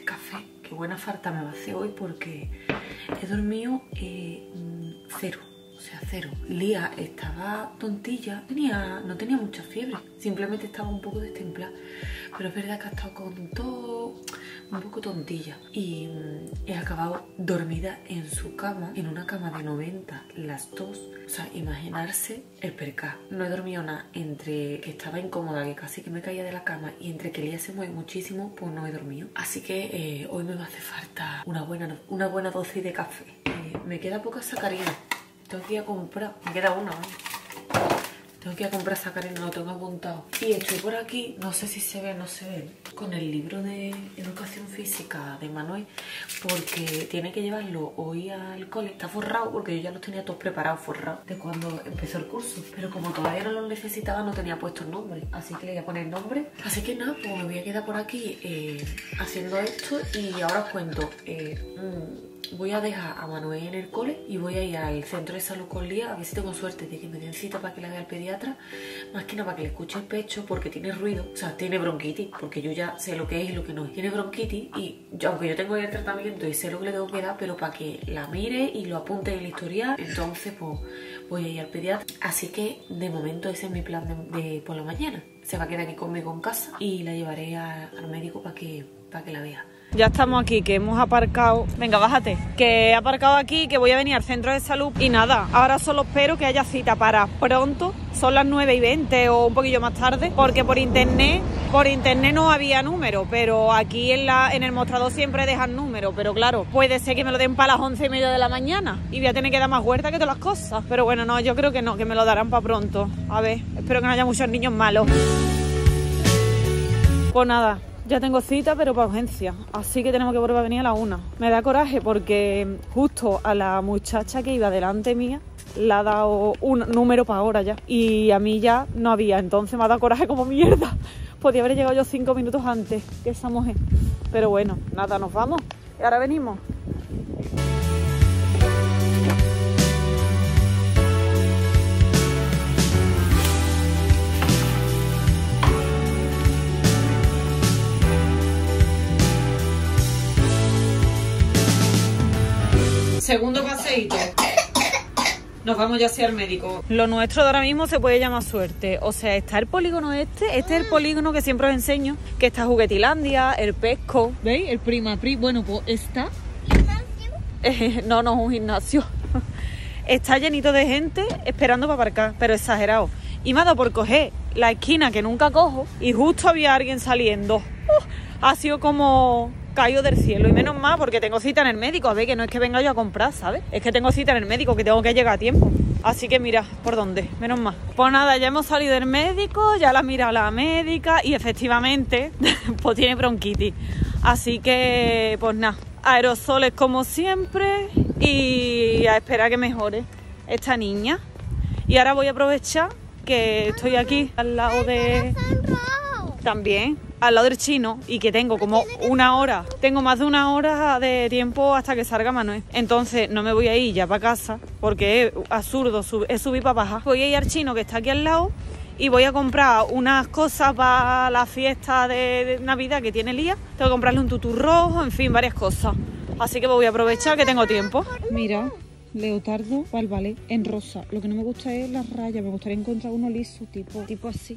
café. Qué buena falta me va a hacer hoy porque he dormido cero. O sea, cero. Lía estaba tontilla, no tenía mucha fiebre, simplemente estaba un poco destemplada. Pero es verdad que ha estado con todo un poco tontilla. Y he acabado dormida en su cama, en una cama de 90, las dos. O sea, imaginarse el percal. No he dormido nada, entre que estaba incómoda, que casi que me caía de la cama, y entre que Lía se mueve muchísimo, pues no he dormido. Así que hoy me va a hacer falta una buena dosis de café. Me queda poca sacarina. Tengo que ir a comprar, me queda una, ¿vale? Tengo que ir a comprar sacarina, lo tengo apuntado. Y estoy por aquí, no sé si se ve o no se ve, con el libro de educación física de Manuel, porque tiene que llevarlo hoy al cole. Está forrado, porque yo ya los tenía todos preparados, forrados, de cuando empezó el curso. Pero como todavía no los necesitaba, no tenía puesto el nombre, así que le voy a poner nombre. Así que nada, pues me voy a quedar por aquí haciendo esto y ahora os cuento. Voy a dejar a Manuel en el cole y voy a ir al centro de salud con Lía a ver si tengo suerte de que me den cita para que la vea al pediatra, más que nada para que le escuche el pecho porque tiene ruido, o sea, tiene bronquitis, porque yo ya sé lo que es y lo que no es. Tiene bronquitis y aunque yo tengo el tratamiento y sé lo que le tengo que dar, pero para que la mire y lo apunte en el historial, entonces pues voy a ir al pediatra. Así que de momento ese es mi plan de por la mañana. Se va a quedar aquí conmigo en casa y la llevaré al médico para que la vea. Ya estamos aquí, que hemos aparcado. Venga, bájate. Que he aparcado aquí, que voy a venir al centro de salud. Y nada, ahora solo espero que haya cita para pronto. Son las 9:20 o un poquillo más tarde. Porque por internet no había número. Pero aquí en el mostrador siempre dejan número. Pero claro, puede ser que me lo den para las 11:30 de la mañana. Y voy a tener que dar más vueltas que todas las cosas. Pero bueno, no, yo creo que no, que me lo darán para pronto. A ver, espero que no haya muchos niños malos. Pues nada. Ya tengo cita, pero para urgencia, así que tenemos que volver a venir a la 1. Me da coraje porque justo a la muchacha que iba delante mía le ha dado un número para ahora ya. Y a mí ya no había, entonces me ha dado coraje como mierda. Podía haber llegado yo 5 minutos antes que esa mujer. Pero bueno, nada, nos vamos. Y ahora venimos. Segundo paseíto. Nos vamos ya hacia el médico. Lo nuestro de ahora mismo se puede llamar suerte. O sea, está el polígono este es el polígono que siempre os enseño, que está Juguetilandia, el Pesco. ¿Veis? El Primapri. Bueno, pues está... no, es un gimnasio. Está llenito de gente esperando para aparcar, pero exagerado. Y me ha dado por coger la esquina que nunca cojo y justo había alguien saliendo. Ha sido como... caído del cielo, y menos mal porque tengo cita en el médico. A ver, que no es que venga yo a comprar, ¿sabes? Es que tengo cita en el médico, que tengo que llegar a tiempo. Así que mira, ¿por dónde? Menos mal. Pues nada, ya hemos salido del médico, ya la ha mirado la médica y efectivamente pues tiene bronquitis. Así que pues nada, aerosoles como siempre y a esperar que mejore esta niña. Y ahora voy a aprovechar que estoy aquí al lado de... También al lado del chino y que tengo como una hora, tengo más de una hora de tiempo hasta que salga Manuel. Entonces no me voy a ir ya para casa porque es absurdo, es subir para bajar. Voy a ir al chino que está aquí al lado y voy a comprar unas cosas para la fiesta de Navidad que tiene Lía. Tengo que comprarle un tutú rojo, en fin, varias cosas. Así que voy a aprovechar que tengo tiempo. Mira, leotardo para el ballet en rosa. Lo que no me gusta es las rayas, me gustaría encontrar uno liso, tipo así.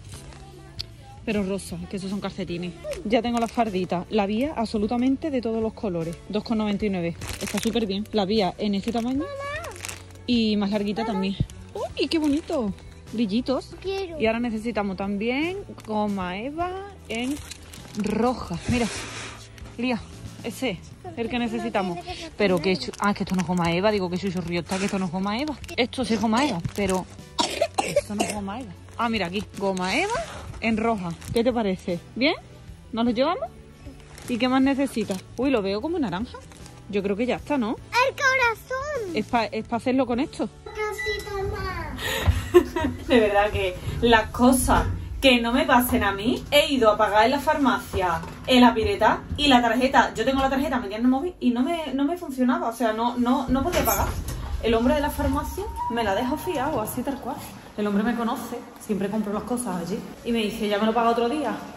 Pero rosa, que esos son calcetines. Ya tengo las farditas. La vía absolutamente de todos los colores. 2,99. Está súper bien. La vía en este tamaño. Y más larguita también. ¡Uy, qué bonito! Brillitos. Quiero. Y ahora necesitamos también goma eva en roja. Mira, Lía, ese es el que necesitamos. Pero que... es que esto no es goma eva. Digo que chuchurrío está, que esto no es goma eva. Esto sí es goma eva, pero... esto no es goma eva. Ah, mira aquí. Goma eva en roja. ¿Qué te parece? ¿Bien? ¿Nos lo llevamos? ¿Y qué más necesitas? Uy, lo veo como naranja. Yo creo que ya está, ¿no? ¡El corazón! Es para hacerlo con esto. Cosita más. De verdad que las cosas que no me pasen a mí, he ido a pagar en la farmacia en la pireta y la tarjeta, yo tengo la tarjeta metida en el móvil y no me funcionaba, o sea, no podía pagar. El hombre de la farmacia me la deja fiado, así tal cual. El hombre me conoce, siempre compro las cosas allí. Y me dice, ya me lo paga otro día.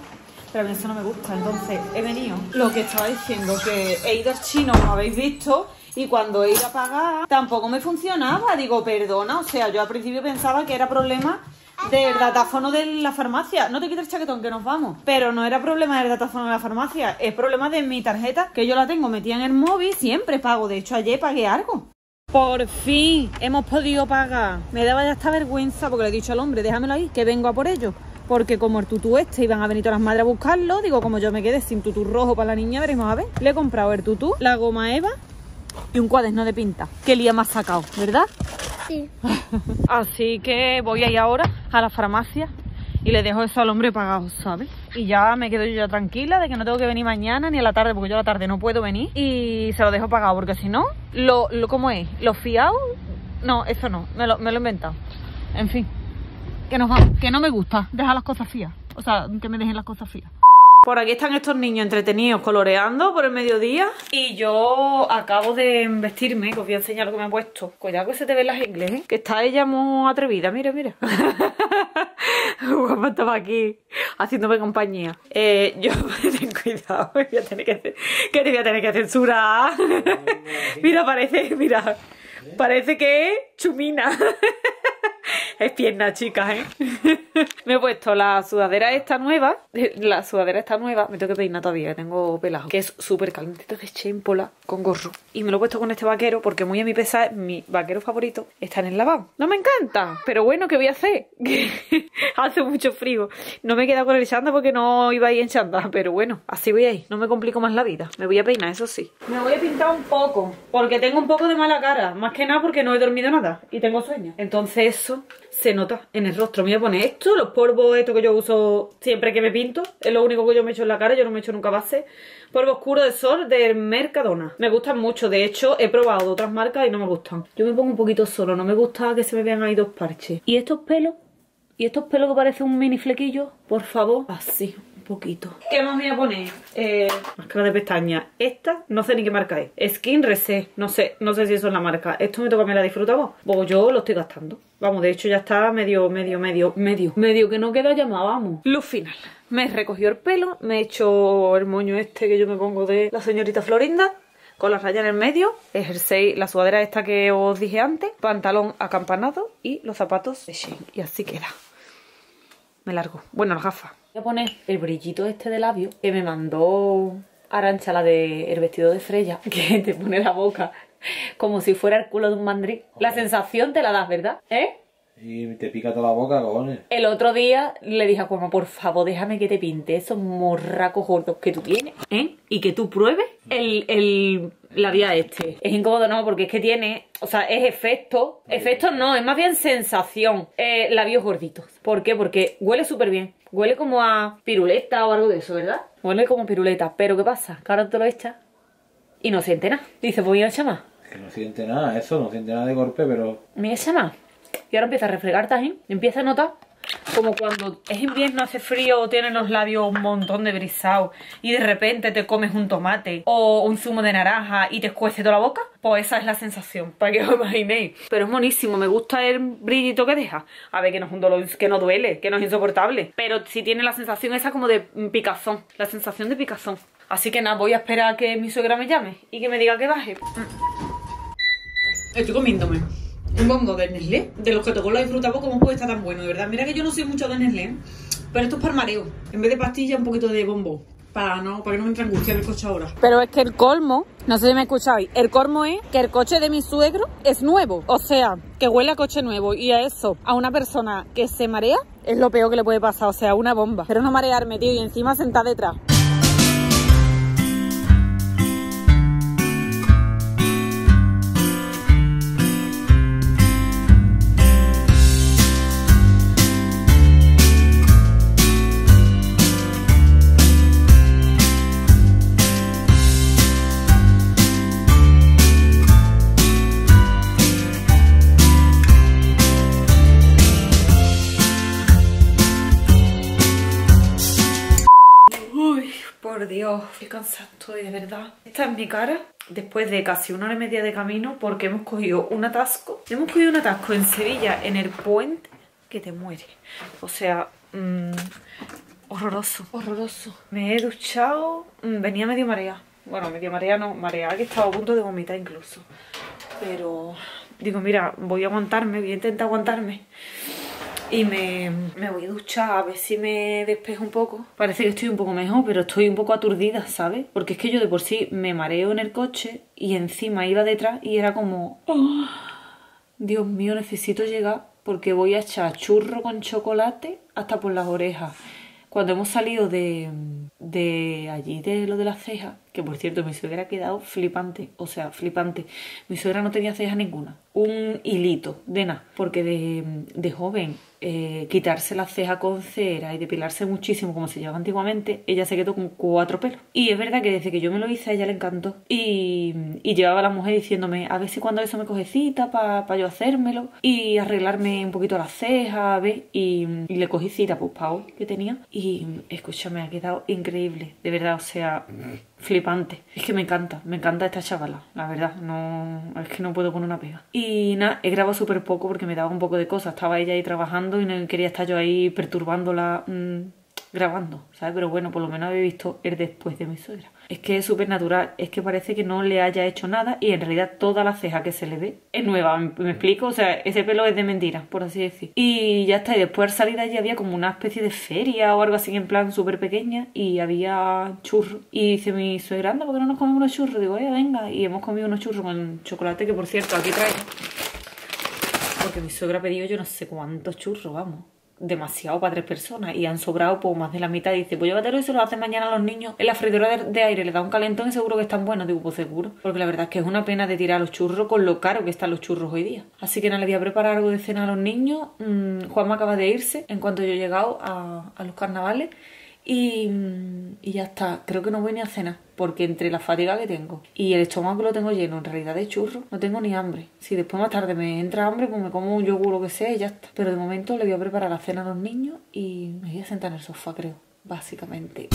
pero a mí eso no me gusta. Entonces he venido, lo que estaba diciendo, que he ido al chino, como habéis visto, y cuando he ido a pagar tampoco me funcionaba. Digo, perdona, o sea, yo al principio pensaba que era problema del datáfono de la farmacia. No te quites el chaquetón, que nos vamos. Pero no era problema del datáfono de la farmacia, es problema de mi tarjeta, que yo la tengo metida en el móvil, siempre pago. De hecho, ayer pagué algo. Por fin hemos podido pagar. Me daba ya esta vergüenza porque le he dicho al hombre, déjamelo ahí, que vengo a por ello. Porque como el tutú este iban a venir todas las madres a buscarlo, digo, como yo me quedé sin tutú rojo para la niña, veremos a ver. Le he comprado el tutú, la goma Eva y un cuaderno de pinta. Qué lía me ha sacado, ¿verdad? Sí. Así que voy a ir ahora a la farmacia y le dejo eso al hombre pagado, ¿sabes? Y ya me quedo yo ya tranquila de que no tengo que venir mañana ni a la tarde, porque yo a la tarde no puedo venir, y se lo dejo pagado, porque si no, ¿cómo es? ¿Lo fiado? No, eso no, me lo he inventado. En fin, que nos vamos, que no me gusta dejar las cosas fías, o sea, que me dejen las cosas fías. Por aquí están estos niños entretenidos coloreando por el mediodía y yo acabo de vestirme, que os voy a enseñar lo que me he puesto. Cuidado que se te ven las ingles, ¿eh? Que está ella muy atrevida, mira, mira. Guapa estaba aquí haciéndome compañía. Yo, ten cuidado, me voy a tener que censurar. Mira, parece que es chumina. Es pierna, chicas, ¿eh? Me he puesto la sudadera esta nueva. Me tengo que peinar todavía, que tengo pelado. Que es súper calentita de Shein Pola con gorro. Y me lo he puesto con este vaquero porque muy a mi pesar, mi vaquero favorito está en el lavabo. No me encanta, pero bueno, ¿qué voy a hacer? Hace mucho frío. No me he quedado con el chándal porque no iba a ir en chándal. Pero bueno, así voy a ir. No me complico más la vida. Me voy a peinar, eso sí. Me voy a pintar un poco porque tengo un poco de mala cara. Más que nada porque no he dormido nada y tengo sueño. Entonces eso se nota en el rostro. Me voy a poner esto, los polvos estos que yo uso siempre que me pinto. Es lo único que yo me echo en la cara, yo no me echo nunca base. Polvo oscuro de sol del Mercadona. Me gustan mucho, de hecho he probado de otras marcas y no me gustan. Yo me pongo un poquito solo, no me gusta que se me vean ahí dos parches. Y estos pelos que parecen un mini flequillo, por favor, así. Poquito. ¿Qué más me voy a poner? Máscara de pestañas. Esta, no sé ni qué marca es. Skin Reset. No sé si eso es la marca. Esto me toca, me la disfruta vos. Pues yo lo estoy gastando. Vamos, de hecho ya está medio que no queda llamada, vamos. Luz final. Me recogió el pelo, me he hecho el moño este que yo me pongo de la señorita Florinda, con la raya en el medio, el jersey, la sudadera esta que os dije antes, pantalón acampanado y los zapatos de Shein. Y así queda. Me largo. Bueno, las gafas. Voy a poner el brillito este de labio que me mandó Arantxa, la de el vestido de Freya, que te pone la boca como si fuera el culo de un mandrí. La sensación te la das, ¿verdad? ¿Eh? Y te pica toda la boca, cojones. El otro día le dije a Cuama, por favor, déjame que te pinte esos morracos gordos que tú tienes, ¿eh? Y que tú pruebes el labial este. Es incómodo, no, porque es que tiene, o sea, es efecto. Efecto no, es más bien sensación. Labios gorditos. ¿Por qué? Porque huele súper bien. Huele como a piruleta o algo de eso, ¿verdad? Huele como piruleta. Pero ¿qué pasa? Que ahora te lo echas y no siente nada. Dice, pues voy a echar más. Que no siente nada, eso, no siente nada de golpe, pero... Me echa más. Y ahora empieza a refregar tajín. Empieza a notar como cuando es invierno, hace frío, tienes los labios un montón de brisados y de repente te comes un tomate o un zumo de naranja y te escuece toda la boca. Pues esa es la sensación, para que os imaginéis. Pero es monísimo, me gusta el brillito que deja. A ver, que no es un dolor, que no duele, que no es insoportable. Pero sí tiene la sensación esa como de picazón. La sensación de picazón. Así que nada, voy a esperar a que mi suegra me llame y que me diga que baje. Estoy comiéndome un bombo de Nestlé, de los que tocó la disfrutamos. ¿Cómo puede estar tan bueno, de verdad? Mira que yo no soy mucho de Nestlé, pero esto es para el mareo. En vez de pastilla, un poquito de bombo, para que no me entre angustia en el coche ahora. Pero es que el colmo, no sé si me escucháis, el colmo es que el coche de mi suegro es nuevo. O sea, que huele a coche nuevo, y a eso, a una persona que se marea, es lo peor que le puede pasar. O sea, una bomba. Pero no marearme, tío, y encima sentada detrás. Por Dios, qué cansada estoy, de verdad. Esta es mi cara después de casi 1 hora y media de camino, porque hemos cogido un atasco. Hemos cogido un atasco en Sevilla, en el puente, que te muere. O sea, Horroroso, horroroso. Me he duchado, venía medio mareada. Bueno, medio mareada no, mareada que estaba a punto de vomitar incluso. Pero digo, mira, voy a aguantarme, voy a intentar aguantarme. Y me voy a duchar a ver si me despejo un poco. Parece que estoy un poco mejor, pero estoy un poco aturdida, ¿sabes? Porque es que yo de por sí me mareo en el coche y encima iba detrás y era como... ¡oh! Dios mío, necesito llegar porque voy a echar churro con chocolate hasta por las orejas. Cuando hemos salido de allí, de lo de las cejas, que por cierto mi suegra ha quedado flipante, o sea, flipante. Mi suegra no tenía cejas ninguna, un hilito de nada, porque de joven quitarse la ceja con cera y depilarse muchísimo como se llevaba antiguamente, ella se quedó con 4 pelos. Y es verdad que desde que yo me lo hice a ella le encantó. Y llevaba a la mujer diciéndome, a ver si cuando eso me coge cita para yo hacérmelo y arreglarme un poquito las cejas, a ver. Y le cogí cita, pues para hoy que tenía. Y escúchame, ha quedado increíble, de verdad, o sea... flipante. Es que me encanta esta chavala, la verdad, no, es que no puedo poner una pega. Y nada, he grabado súper poco porque me daba un poco de cosas, estaba ella ahí trabajando y no quería estar yo ahí perturbándola grabando, ¿sabes? Pero bueno, por lo menos había visto el después de mi suegra. Es que es súper natural, es que parece que no le haya hecho nada y en realidad toda la ceja que se le ve es nueva, ¿me explico? O sea, ese pelo es de mentira, por así decir. Y ya está, y después al salir de allí había como una especie de feria o algo así en plan súper pequeña y había churros. Y dice mi suegra, anda, ¿por qué no nos comemos unos churros? Digo, venga, y hemos comido unos churros con chocolate que por cierto aquí trae. Porque mi suegra ha pedido yo no sé cuántos churros, vamos. Demasiado para 3 personas y han sobrado pues más de la mitad. Dice, pues llévatelo y se lo hacen mañana a los niños en la freidora de aire, le da un calentón y seguro que están buenos. Digo, pues seguro, porque la verdad es que es una pena de tirar los churros con lo caro que están los churros hoy día. Así que nada, le voy a preparar algo de cena a los niños. Juanma acaba de irse en cuanto yo he llegado a los carnavales y ya está. Creo que no voy ni a cenar porque entre la fatiga que tengo y el estómago lo tengo lleno en realidad de churros, no tengo ni hambre. Si después más tarde me entra hambre, pues me como un yogur o lo que sea y ya está. Pero de momento le voy a preparar la cena a los niños y me voy a sentar en el sofá, creo, básicamente.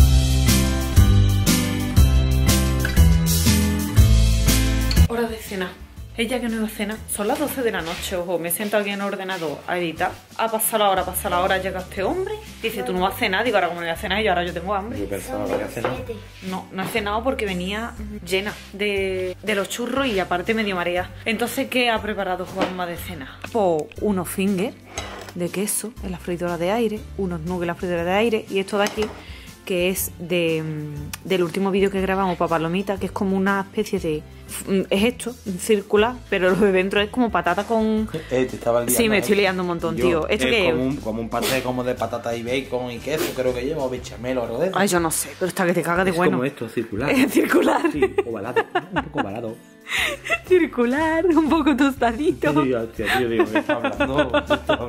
Hora de cenar. Ella que no iba a cenar, son las 12 de la noche, ojo, me he sentado aquí en el ordenador a editar. Ha pasado la hora, llega este hombre. Dice, tú no vas a cenar, digo, ahora como no voy a cenar y ahora yo tengo hambre. Yo pensaba que había cenado. No he cenado porque venía llena de los churros y aparte medio marea. Entonces, ¿qué ha preparado Juanma de cena? Pues unos fingers de queso en la freidora de aire, unos nuggets en la freidora de aire y esto de aquí, que es del último vídeo que grabamos para Palomita, que es como una especie de... es esto, circular, pero lo de dentro es como patata con... te estaba liando. Sí, me estoy liando un montón, tío. ¿Esto qué es? Como un pastel como de patata y bacon y queso, creo que lleva, o bechamel o algo de eso. Ay, yo no sé, pero está que te caga de bueno. Es como esto, circular. Es circular. Sí, ovalado, un poco ovalado. Circular, un poco tostadito. Sí, hostia, tío, digo, ¿qué está hablando?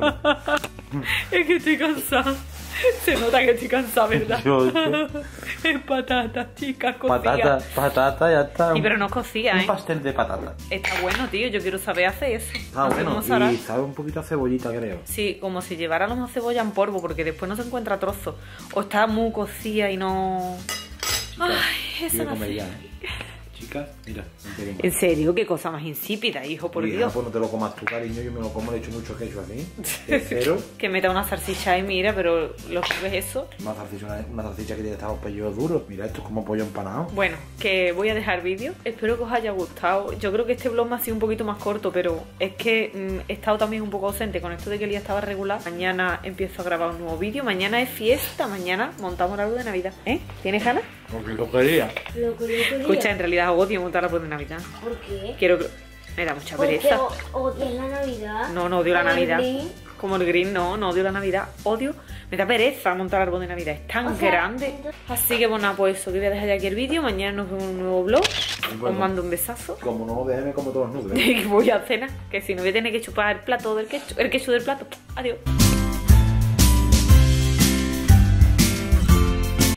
Es que estoy cansada. Se nota que estoy cansada, ¿verdad? Es patata, chicas, cocida. Patata, ya está. Y pero no cocida, Un pastel de patata. Está bueno, tío, yo quiero saber hacer eso. Ah, bueno, y sabe un poquito a cebollita, creo. Sí, como si lleváramos a cebolla en polvo, porque después no se encuentra trozos. O está muy cocida y no... Ay, eso no sé. Chicas, mira. ¿En serio? ¿Qué cosa más insípida, hijo? Por Dios. Pues no te lo comas tú, cariño. Yo me lo como, le echo mucho queso así. Cero. Que meta una salchicha y mira, pero ¿lo ves eso? Una salchicha que tiene estos pellos duros. Mira, esto es como pollo empanado. Bueno, que voy a dejar vídeo. Espero que os haya gustado. Yo creo que este vlog me ha sido un poquito más corto, pero es que he estado también un poco ausente con esto de que el día estaba regular. Mañana empiezo a grabar un nuevo vídeo. Mañana es fiesta. Mañana montamos el árbol de Navidad. ¿Tienes ganas? Porque lo quería. Escucha, en realidad odio montar el árbol de Navidad. ¿Por qué? Quiero que... Me da mucha pereza. Porque odias la Navidad. No odio la Navidad. Como el green, no odio la Navidad. Odio, me da pereza montar el árbol de Navidad. Es tan grande. Así que bueno, pues eso, que voy a dejar ya aquí el vídeo. Mañana nos vemos en un nuevo vlog. Os mando un besazo. Como no lo dejes, me como todos los nudos. Y voy a cenar, que si no voy a tener que chupar el plato del queso, el queso del plato. Adiós.